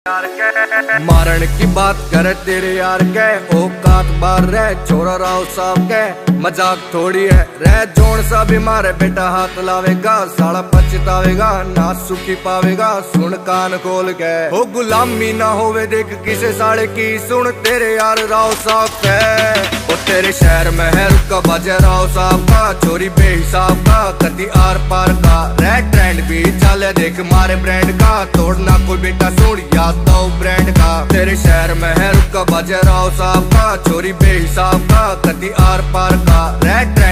मारण की बात करे तेरे यार के औकात बार रह छोरा राव साहब के मजाक थोड़ी है रह जोन सा भी मारे बेटा हाथ लावेगा साला पछतावेगा ना सुखी पावेगा सुन कान खोल के हो गुलामी ना होवे देख किसे साले की सुन तेरे यार राव साहब के ओ तेरे शहर में है रुका बाजे राव साहब का चोरी बेहिसाब का कदी आर पार का रेड ट्रेंड भी चले देख मारे ब्रांड का तोड़ना कोई बेटा सुन याद दो ब्रांड का तेरे शहर में है रुका बाजे राव साहब का चोरी बेहिसाब का कदी आर पार का रेड